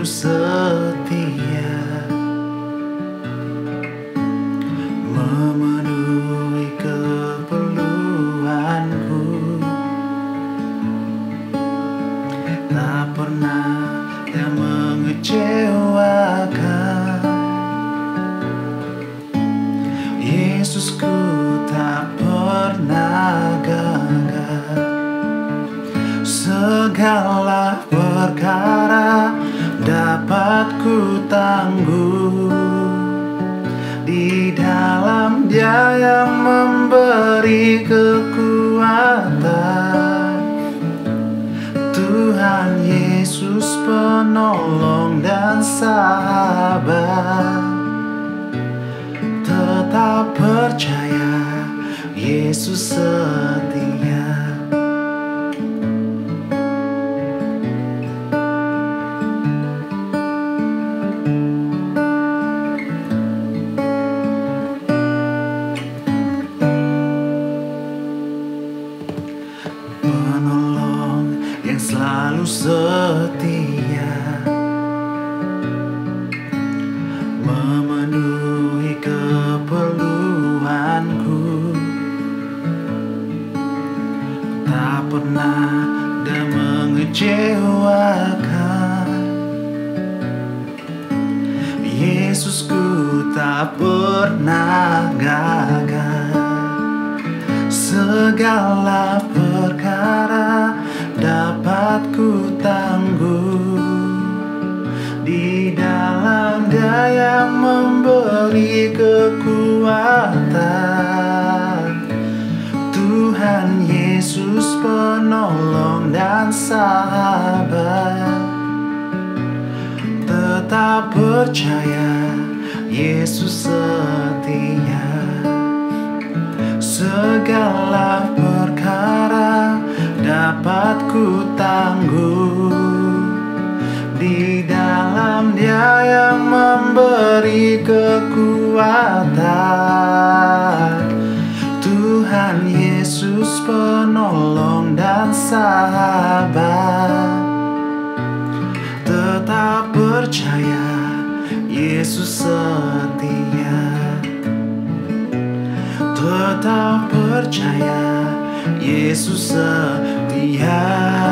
selalu setia, memenuhi keperluanku. Tak pernah Dia mengecewakan. Yesusku tak pernah gagal. Segala perkara dapat ku tangguh di dalam Dia yang memberi kekuatan. Tuhan Yesus penolong dan sahabat. Tetap percaya, Yesus setia. Penolong yang selalu setia, memenuhi keperluanku. Tak pernah Dia mengecewakan. Yesusku tak pernah gagal. Segala perkara dapat ku tangguh di dalam Dia yang memberi kekuatan. Tuhan Yesus penolong dan sahabat. Tetap percaya, Yesus setia. Segala perkara dapat ku tangguh di dalam Dia yang memberi kekuatan. Tuhan Yesus penolong dan sahabat. Tetap percaya, Yesus setia. Tetap percaya, Yesus setia.